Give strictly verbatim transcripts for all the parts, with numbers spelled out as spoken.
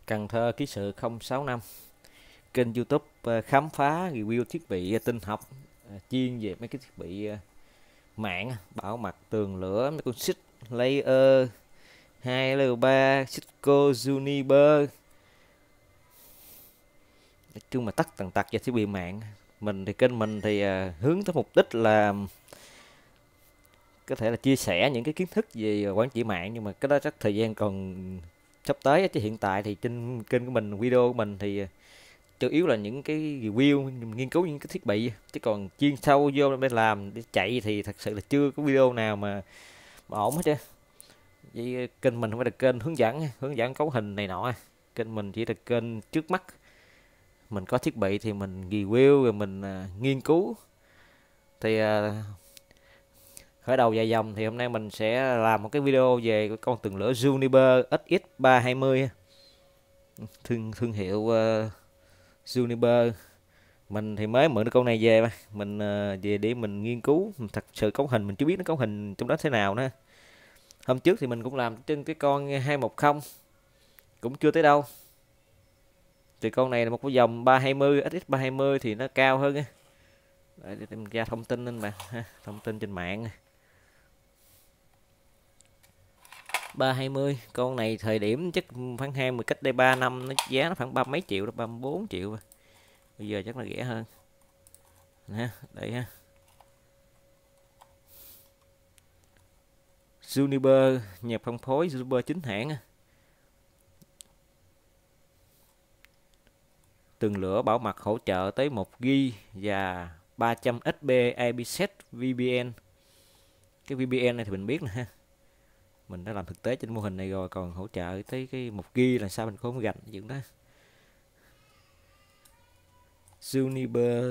Cần Thơ ký sự không sáu năm, kênh YouTube ờ, khám phá review thiết bị ờ, tin học, ờ, chuyên về mấy cái thiết bị ờ, mạng, bảo mật, tường lửa, mấy con xích layer hai layer ba, Cisco, Juniper, nói chung là tất tần tật về thiết bị mạng. Mình thì kênh mình thì ờ, hướng tới mục đích là có thể là chia sẻ những cái kiến thức về quản trị mạng, nhưng mà cái đó chắc thời gian còn sắp tới á, chứ hiện tại thì trên kênh của mình, video của mình thì chủ yếu là những cái review, nghiên cứu những cái thiết bị, chứ còn chuyên sâu vô để làm để chạy thì thật sự là chưa có video nào mà, mà ổn hết trơn. Vậy kênh mình không phải là kênh hướng dẫn hướng dẫn cấu hình này nọ, kênh mình chỉ là kênh trước mắt. Mình có thiết bị thì mình review, rồi mình à, nghiên cứu. Thì à, khởi đầu dài dòng thì hôm nay mình sẽ làm một cái video về con tường lửa Juniper ích ích ba hai mươi, thương thương hiệu uh, Juniper. Mình thì mới mượn được con này về mà mình uh, về để mình nghiên cứu. Thật sự cấu hình mình chưa biết nó cấu hình trong đó thế nào nữa. Hôm trước thì mình cũng làm trên cái con hai một không, cũng chưa tới đâu. Thì con này là một cái dòng ba hai mươi, ích ích ba hai mươi thì nó cao hơn. Để mình ra thông tin lên mà ha, thông tin trên mạng. ba hai mươi con này thời điểm chắc khoảng hai mươi, cách đây ba năm nó giá nó khoảng ba mấy triệu, ba mươi bốn triệu. Bây giờ chắc là rẻ hơn nè, đây ha. Juniper, nhà phân phối Juniper chính hãng. Tường lửa bảo mật hỗ trợ tới một gi ga và ba trăm ét pê i pê set vê pê en. Cái vê pê en này thì mình biết nè ha, mình đã làm thực tế trên mô hình này rồi, còn hỗ trợ tới cái một gi ga là sao mình không gạch chuyện đó. Juniper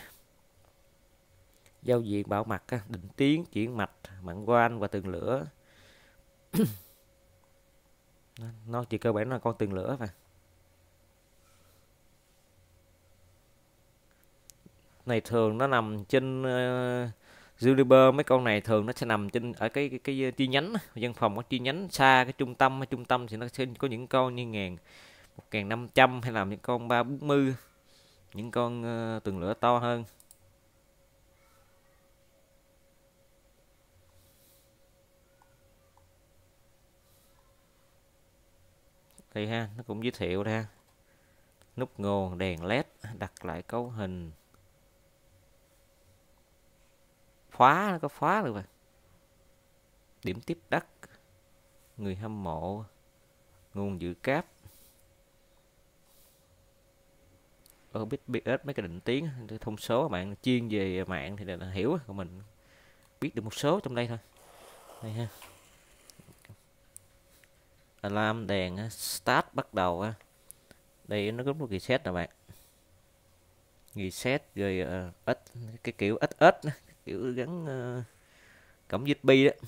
giao diện bảo mật, định tuyến, chuyển mạch, mạng WAN và tường lửa. Nó chỉ cơ bản là con tường lửa mà. Này thường nó nằm trên uh, Juniper, mấy con này thường nó sẽ nằm trên ở cái cái, cái chi nhánh văn phòng, có chi nhánh xa cái trung tâm. Ở trung tâm thì nó sẽ có những con như ngàn, một ngàn năm trăm, hay là những con ba bốn mươi, những con uh, tường lửa to hơn. Đây ha, nó cũng giới thiệu ra nút nguồn, đèn led, đặt lại cấu hình, khóa, nó có khóa được rồi, điểm tiếp đất, người hâm mộ, nguồn dự cáp. Tôi biết biết ít mấy cái định tiến thông số, bạn chuyên về mạng thì là hiểu, còn mình biết được một số trong đây thôi. Đây ha, alarm, đèn start bắt đầu. Đây nó có một reset nè bạn, reset rồi uh, ít cái kiểu ít ít kiểu gắn uh, cổng u ét bê đó,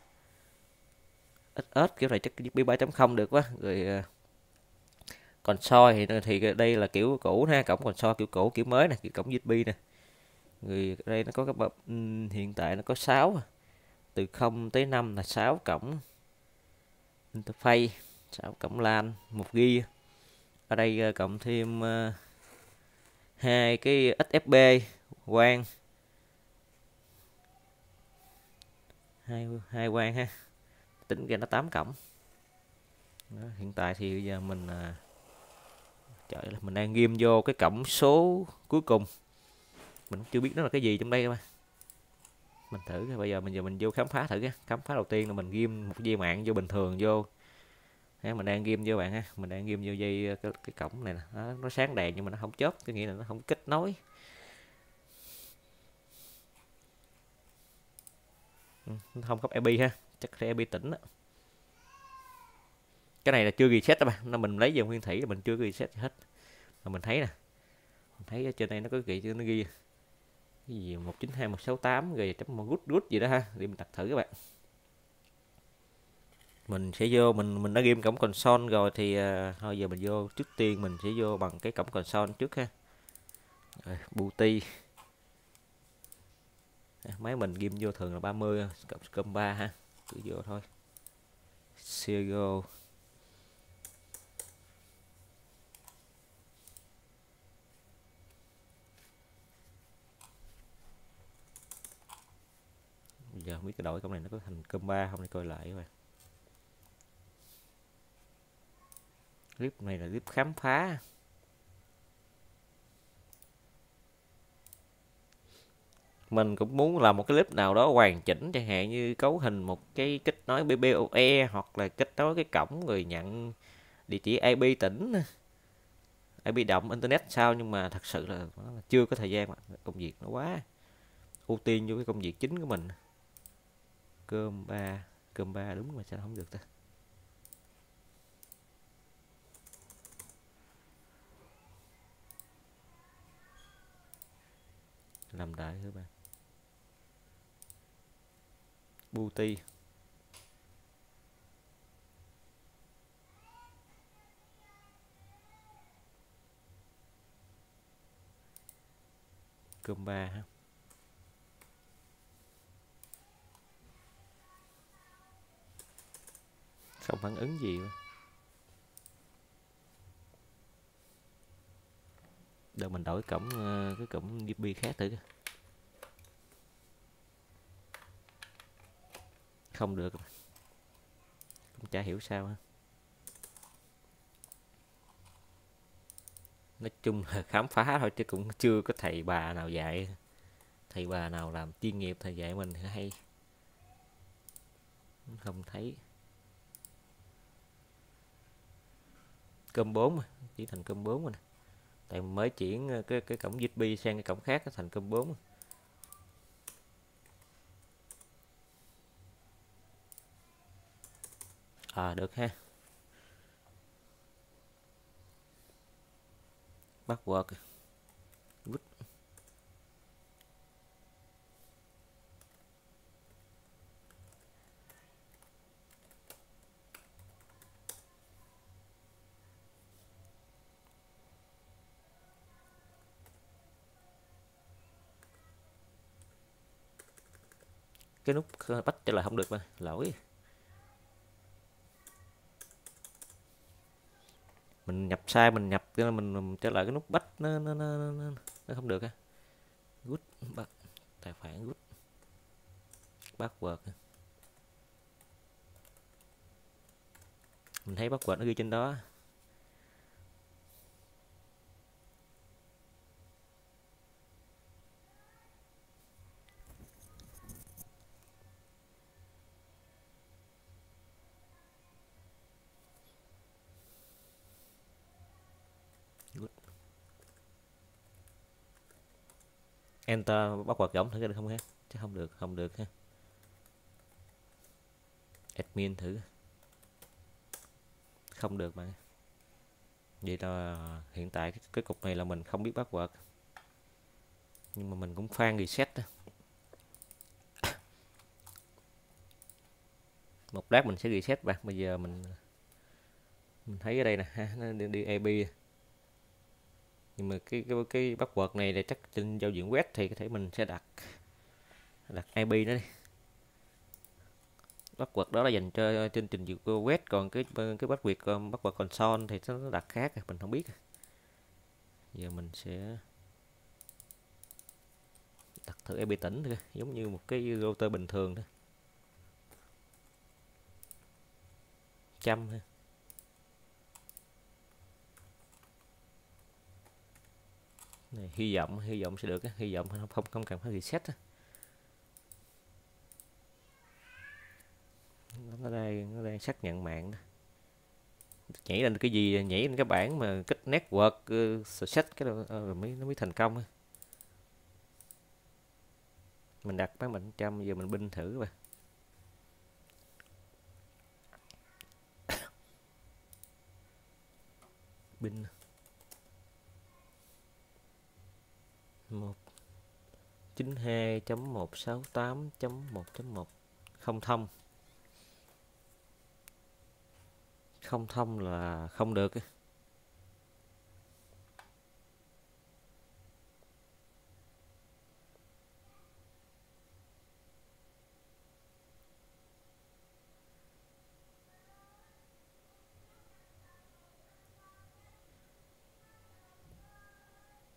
ít ít kiểu này chắc u ét bê ba chấm không được quá rồi. Uh, console thì thì đây là kiểu cũ ha, cổng console kiểu cũ, kiểu mới nè, kiểu cổng u ét bê nè. Người đây nó có các bậc, hiện tại nó có sáu, từ không tới năm là sáu cổng interface, sáu cổng LAN, một gi ga. Ở đây cộng thêm uh, hai cái ét ép pê quang, hai hai quang ha, tính ra nó tám cổng. Đó, hiện tại thì bây giờ mình uh, trời ơi, mình đang ghim vô cái cổng số cuối cùng, mình chưa biết nó là cái gì trong đây mà. Mình thử bây giờ mình giờ mình vô khám phá thử. Khám phá đầu tiên là mình ghim một dây mạng vô bình thường vô. Đấy, mình đang ghim vô bạn ha, mình đang ghim vô dây cái, cái cổng này nè, nó, nó sáng đèn nhưng mà nó không chớp, cái nghĩa là nó không kết nối. Ừ, không có i pê ha, chắc là i pê tỉnh đó. Cái này là chưa reset đó bạn, nó mình lấy về nguyên thủy là mình chưa reset hết. Mà mình thấy nè, mình thấy ở trên đây nó có ghi, nó ghi cái gì một chín hai một sáu tám rồi chấm một good good gì đó ha, để mình đặt thử các bạn. Mình sẽ vô, mình mình đã ghim cổng console rồi thì uh, thôi giờ mình vô, trước tiên mình sẽ vô bằng cái cổng console trước ha. Rồi, booty. Máy mình ghim vô thường là ba mươi, cộng com ba ha, cứ vô thôi. Serial. Giờ không biết cái đổi cổng này nó có thành cơm ba không, để coi lại các bạn. Clip này là clip khám phá. Mình cũng muốn làm một cái clip nào đó hoàn chỉnh, chẳng hạn như cấu hình một cái kết nối bê bê o e, hoặc là kết nối cái cổng rồi nhận địa chỉ i pê tỉnh, i pê động internet sao, nhưng mà thật sự là chưa có thời gian, công việc nó quá ưu tiên vô cái công việc chính của mình. Cơm ba, cơm ba đúng mà sao không được ta. Làm đại các bạn. Booty. Cơm ba ha. Không phản ứng gì nữa. Đợi mình đổi cổng, cái cổng u ét bê khác thử. Không được, cũng chả hiểu sao ha. Nói chung là khám phá thôi chứ cũng chưa có thầy bà nào dạy, thầy bà nào làm chuyên nghiệp thầy dạy mình hay không thấy. Cơm bốn chỉ thành cơm bốn rồi nè, tại mới chuyển cái cái cổng u ét bê sang cái cổng khác nó thành cơm bốn. À được ha. Password good. Cái nút bắt trả lời không được mà, lỗi. Mình nhập sai, mình nhập cho mình, mình trả lời cái nút bắt nó nó nó, nó, nó không được á. Good bắt tài khoản good. Password. Mình thấy password nó ghi trên đó. Good. Enter password giống thử được không ha? Chắc không được, không được ha. Admin thử. Không được mà. Vậy là hiện tại cái, cái cục này là mình không biết password. Nhưng mà mình cũng phan reset đó. Một lát mình sẽ reset bạn. Bây giờ mình mình thấy ở đây nè ha, nó đi, đi i pê. Nhưng mà cái cái cái password này là chắc trên giao diện web thì có thể mình sẽ đặt đặt i pê nó đi. Password đó là dành cho trên trình duyệt web, còn cái cái password password console thì nó đặt khác, mình không biết. Giờ mình sẽ đặt thử i pê tỉnh thôi, giống như một cái router bình thường thôi. Trăm ha. Này, hy vọng hy vọng sẽ được, hy vọng không không không cần phải reset. Nó đang nó đang xác nhận mạng đó. Nhảy lên cái gì, nhảy lên cái bảng mà kết network uh, set cái đó, uh, mới nó mới thành công. Mình đặt bán một trăm, giờ mình binh thử rồi. Binh một chín hai chấm một sáu tám chấm một chấm một không thông. Không thông là không được.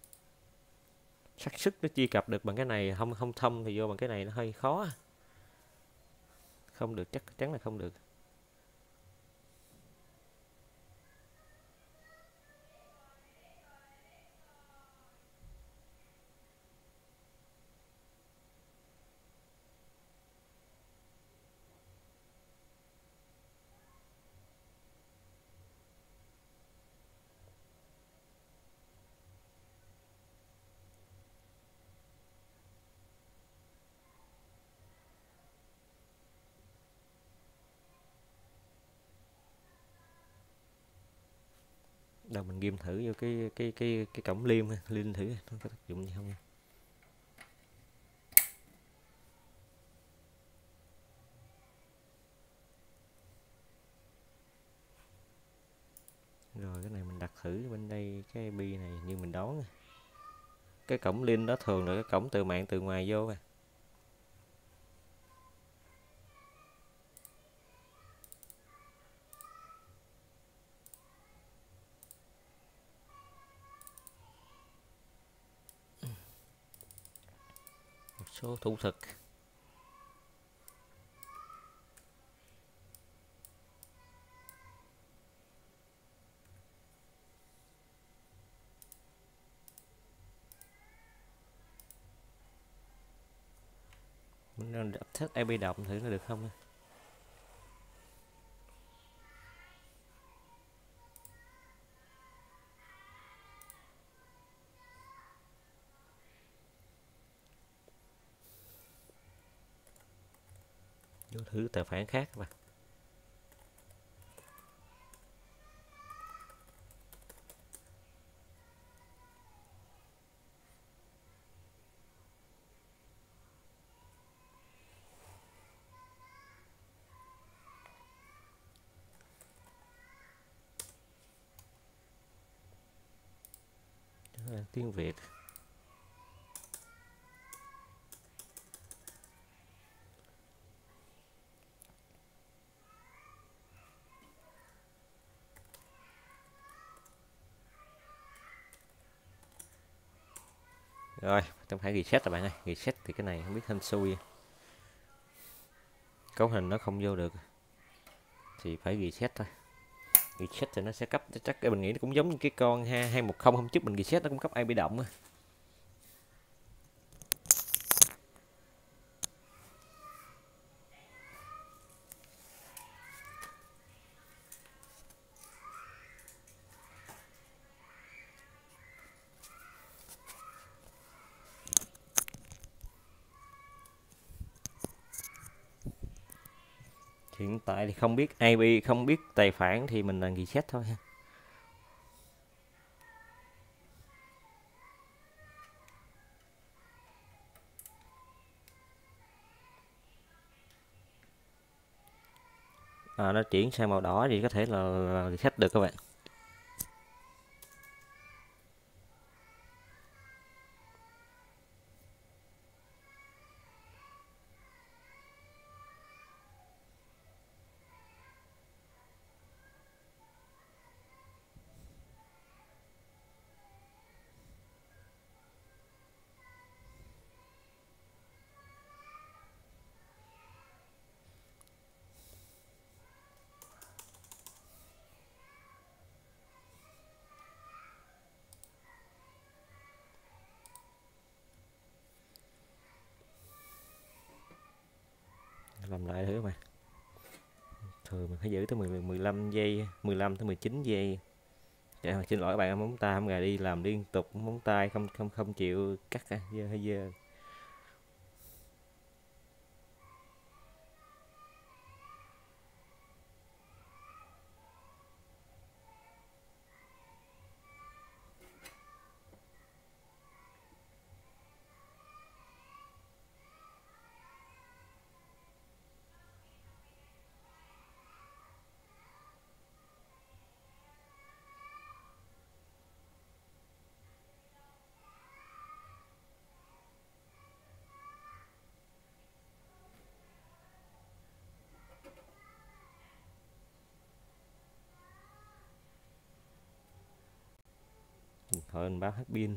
Xác suất nó truy cập được bằng cái này, không không thông thì vô bằng cái này nó hơi khó. Không được, chắc chắn là không được. Đâu mình ghim thử vô cái cái cái cái cổng liêm ha, liêm thử nó có tác dụng gì không nha. Rồi cái này mình đặt thử bên đây cái bi này như mình đoán. Cái cổng link đó thường là cái cổng từ mạng từ ngoài vô à. Một số thủ thực. Mình nên test i pê động thử nó được không. Vô thử tài khoản khác mà. Tiếng Việt. Rồi, trong phải reset rồi bạn ơi, reset thì cái này không biết hên xui. Cấu hình nó không vô được thì phải reset thôi. Reset thì nó sẽ cấp, chắc cái mình nghĩ nó cũng giống như cái con hai một không hôm trước mình reset nó cũng cấp i pê động. Hiện tại thì không biết i pê, không biết tài khoản thì mình là reset thôi ha. À, nó chuyển sang màu đỏ thì có thể là, là reset được các bạn. Làm lại thử mà. Thường mình phải giữ tới mười, mười lăm giây, mười lăm tới mười chín giây. Dạ, xin lỗi các bạn, móng tay không gà đi làm liên tục, móng tay không không không chịu cắt à, dơ hay dơ. Thôi mình báo hết pin.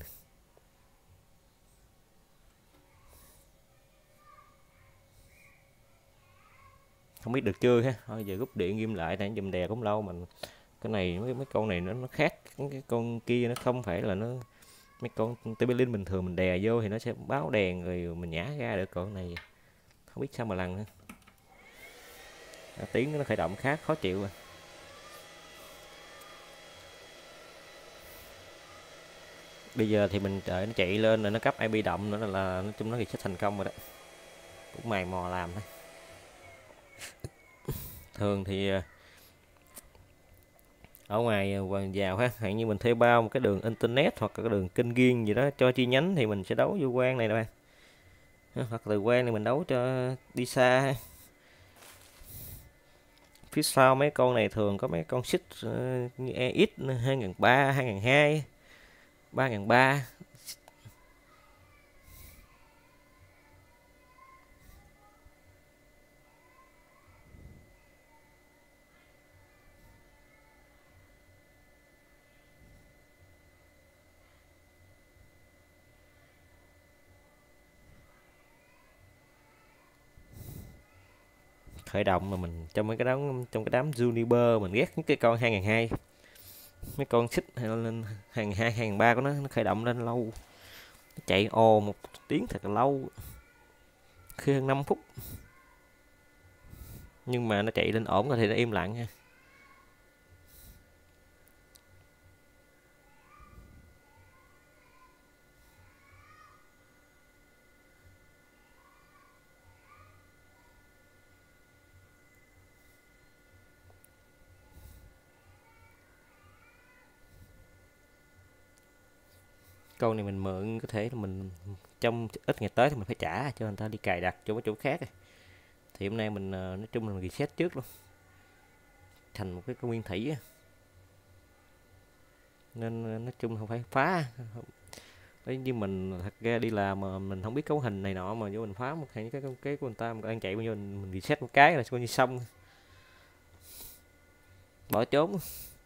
Không biết được chưa ha. Thôi giờ rút điện ghim lại này, dùm đè cũng lâu mình. Cái này mấy mấy con này nó nó khác cái con kia, nó không phải là nó mấy con Tebelin bình thường mình đè vô thì nó sẽ báo đèn rồi mình nhả ra được, con này không biết sao mà lần nữa. À, tiếng nó khởi động khá khó chịu rồi. Bây giờ thì mình đợi nó chạy lên rồi nó cấp i pê động nữa là, là nói chung nó reset thành công rồi đó, cũng mày mò làm thôi. Thường thì ở ngoài vào ha, hạn như mình thuê bao một cái đường internet hoặc là cái đường kênh riêng gì đó cho chi nhánh thì mình sẽ đấu vô quan này nè bạn, hoặc từ quan này mình đấu cho đi xa ha. Phía sau mấy con này thường có mấy con xích uh, như e ích hai nghìn ba trăm, hai nghìn hai trăm, ba nghìn ba trăm. Khởi động mà mình trong mấy cái đám trong cái đám Juniper mình ghét những cái con hai nghìn hai trăm, mấy con xích hay lên hai nghìn hai trăm, hai nghìn ba trăm của nó, nó khởi động lên lâu, nó chạy ồ một tiếng thật là lâu, khi hơn năm phút, nhưng mà nó chạy lên ổn rồi thì nó im lặng nha. Con này mình mượn có thể là mình trong ít ngày tới thì mình phải trả cho người ta đi cài đặt cho mấy chỗ khác. Thì hôm nay mình nói chung là mình reset trước luôn thành một cái nguyên thủy, nên nói chung không phải phá. Đấy, như mình thật ra đi làm mà mình không biết cấu hình này nọ mà vô mình phá một cái cái cái của người ta đang chạy bao nhiêu mình reset một cái là coi như xong, bỏ trốn.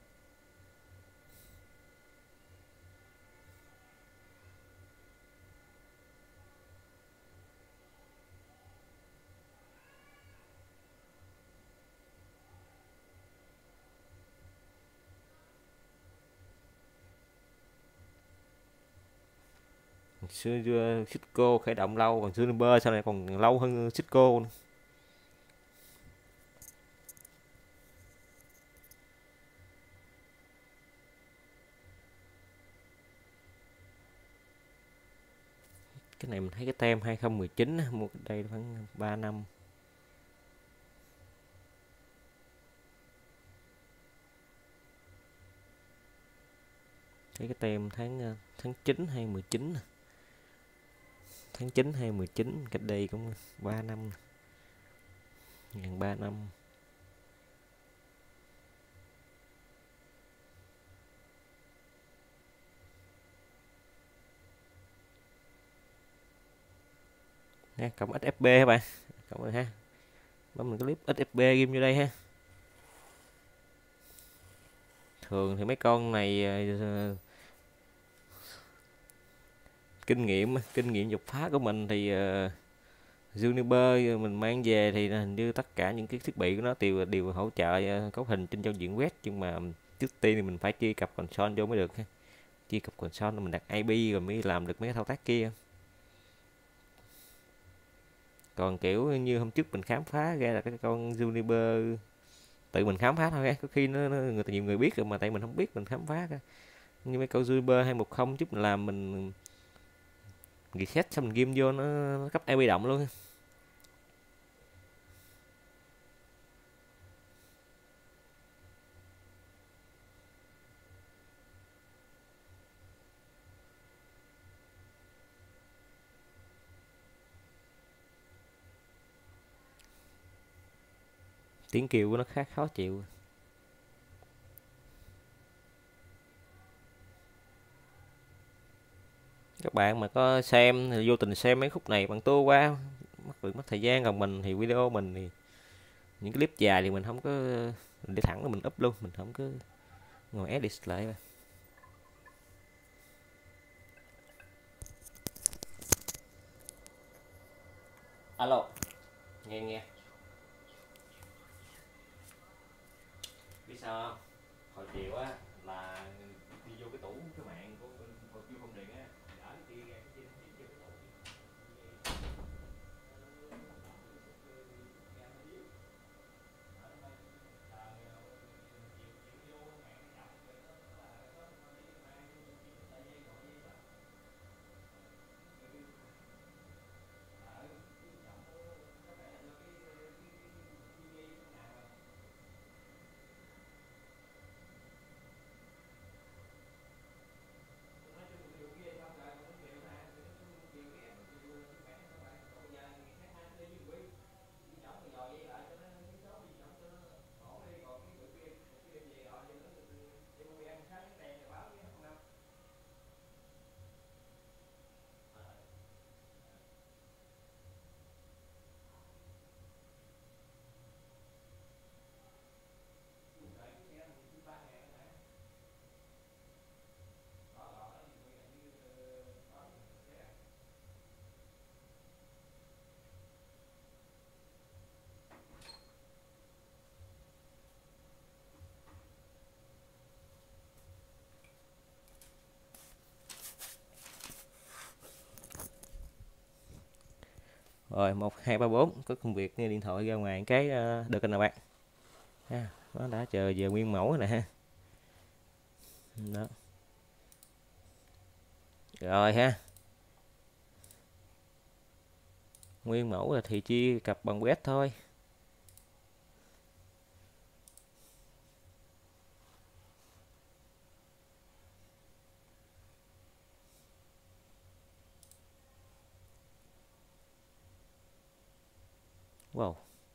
Xưa Cisco khởi động lâu, còn Juniper sau này còn lâu hơn Cisco nữa. Cái này mình thấy cái tem hai không một chín mua đây khoảng ba năm. Thấy cái tem tháng tháng chín hai mười chín, tháng chín hai mười chín, cách đây cũng ba năm, gần ba năm. Nè, cộng ích ép pê các bạn, cộng rồi ha, bấm mình clip ích ép pê ghim vô đây ha. Thường thì mấy con này uh, kinh nghiệm kinh nghiệm dục phá của mình thì uh, Juniper mình mang về thì hình như tất cả những cái thiết bị của nó đều đều hỗ trợ uh, cấu hình trên giao diện web, nhưng mà trước tiên thì mình phải truy cập console vô mới được ha. Truy cập console mình đặt i pê rồi mới làm được mấy cái thao tác kia. Còn kiểu như hôm trước mình khám phá ra là cái con Juniper tự mình khám phá thôi ha, có khi nó, nó người nhiều người biết rồi mà tại mình không biết mình khám phá ra. Như mấy con Juniper hai một không chút mình làm mình reset xong mình ghim vô nó, nó cấp i pê động luôn. Tiếng kêu của nó khá khó chịu. Các bạn mà có xem thì vô tình xem mấy khúc này bằng tua qua mất được mất thời gian, còn mình thì video mình thì những clip dài thì mình không có để thẳng là mình up luôn, mình không có ngồi edit lại. Alo, nghe nghe sao không? Hồi chiều á là đi vô cái tủ cái mạng của bên vô không điện á, ở cái kia cái kia vô cái tủ. Rồi một hai ba bốn có công việc nghe điện thoại ra ngoài cái uh, được anh nào bạn ha, nó đã chờ giờ nguyên mẫu rồi nè ha. Đó rồi ha, nguyên mẫu là thì chia cặp bằng quét thôi. Wow,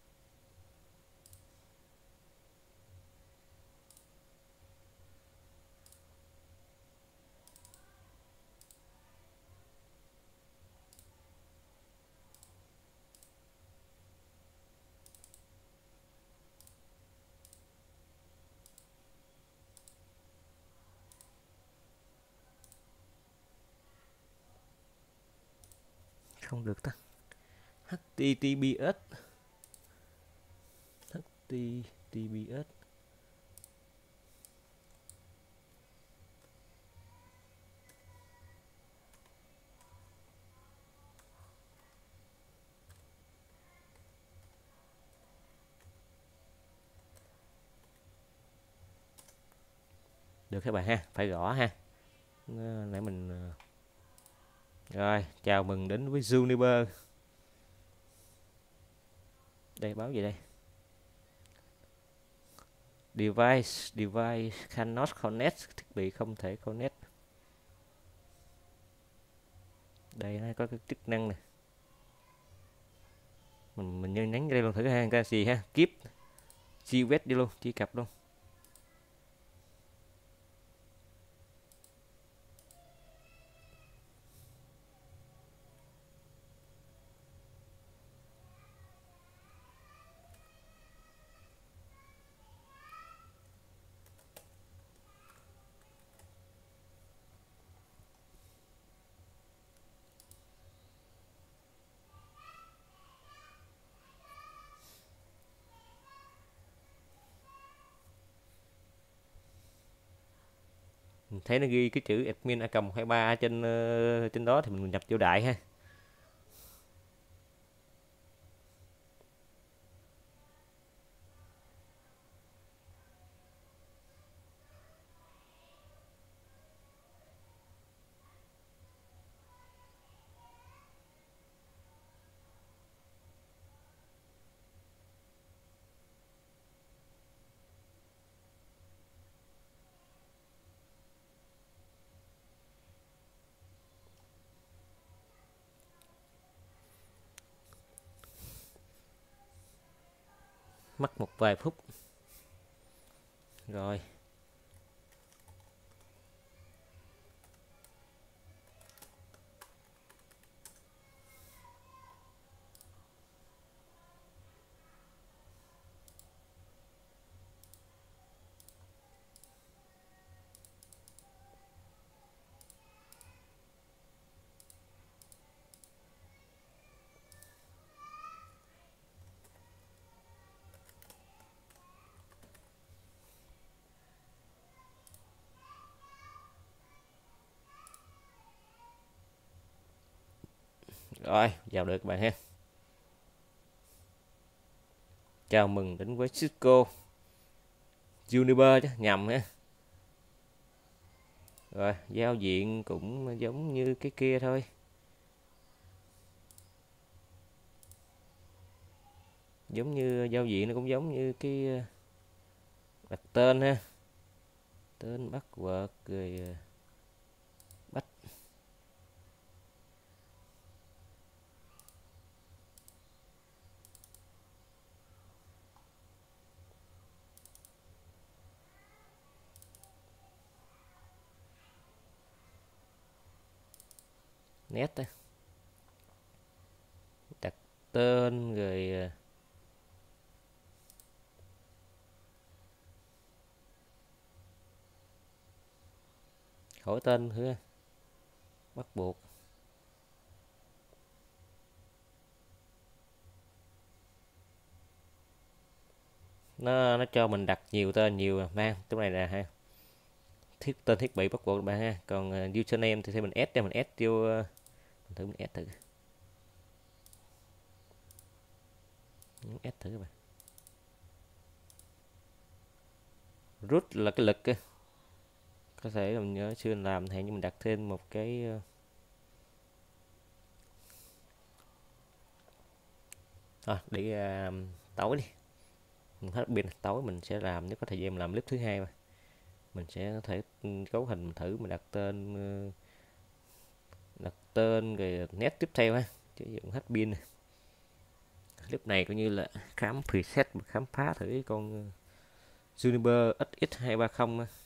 không được ta. hát tê tê pê ét hát tê tê pê ét được các bạn ha, phải gõ ha. Ờ, nãy mình ờ, rồi chào mừng đến với Juniper. Đây báo gì đây? Device device cannot connect, thiết bị không thể connect. Đây nó có cái chức năng này, mình mình nhấn nhấn đây luôn thử ha, cái gì ha, keep chi quét đi luôn, chi cặp luôn. Mình thấy nó ghi cái chữ admin a còng hai ba trên uh, trên đó thì mình nhập vô đại ha. Mất một vài phút rồi. Rồi, vào được các bạn ha. Chào mừng đến với Cisco Juniper chứ, nhầm ha. Rồi, giao diện cũng giống như cái kia thôi. Giống như giao diện nó cũng giống như cái đặt tên ha. Tên password rồi bắt nét đó. Đặt tên rồi hỏi tên nữa, bắt buộc. nó nó cho mình đặt nhiều tên nhiều mang cái này là ha, thiết tên thiết bị bắt buộc các bạn ha. Còn uh, username thì mình add cho mình add vô, uh, mình thử mình add thử add thử các bạn. Root là cái lực á, có thể mình nhớ chưa làm thì nhưng mình đặt thêm một cái uh, à, để uh, tối đi, mình hết pin tối mình sẽ làm, nếu có thời gian mình làm clip thứ hai mà mình sẽ có thể cấu hình thử, mình đặt tên uh, đặt tên rồi nét tiếp theo ha, chứ dụng hết pin. Clip này coi như là khám preset, khám phá thử con Juniper ích ích hai ba không